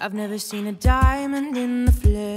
I've never seen a diamond in the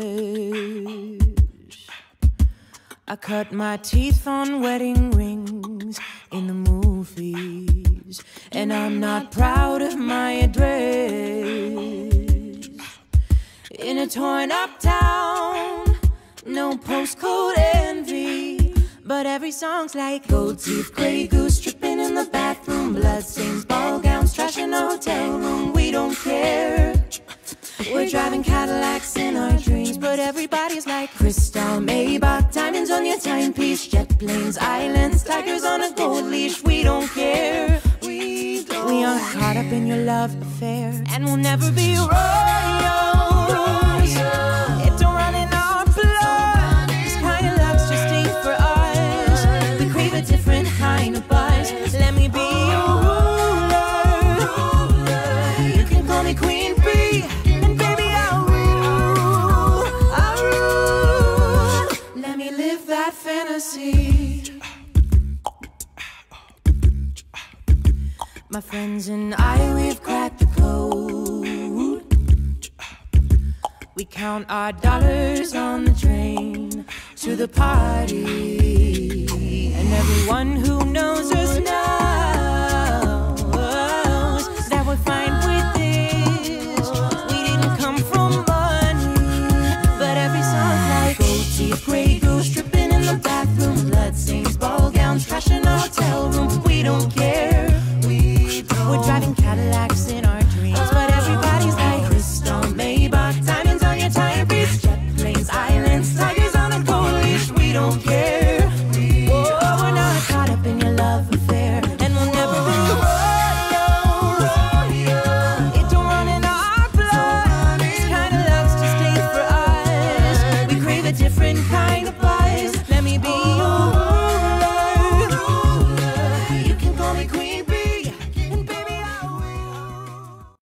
flesh. I cut my teeth on wedding rings in the movies, and I'm not proud of my address. In a torn up town, no postcode envy, but every song's like gold teeth, Grey Goose, tripping in the bathroom, bloodstains, ball gowns, trash in a hotel room. We don't care. We're driving Cadillacs in our dreams, but everybody's like crystal, Maybach, diamonds on your timepiece, jet planes, islands, tigers on a gold leash. We don't care. We aren't caught up in your love affair, and we'll never be royals. It don't run in our blood. This kind of luck's just ain't for us. We crave a different kind of buzz. Let me be your ruler. You can call me Queen Bee. My friends and I, we've cracked the code. We count our dollars on the train to the party, and everyone who knows us knows that we're fine with this. We didn't come from money, but every song's like gold teeth, Grey Goose, tripping in the bathroom, bloodstains, ball gowns, trash in our hotel room. We don't care. We're driving Cadillacs in our dreams, but everybody's like crystal, Maybach, diamonds on your timepiece, jet planes, islands, tigers on a gold leash. We don't care. Whoa, we're not caught up in your love affair, and we'll never be royals. It don't run in our blood. This kind of love's just ain't for us. We crave a different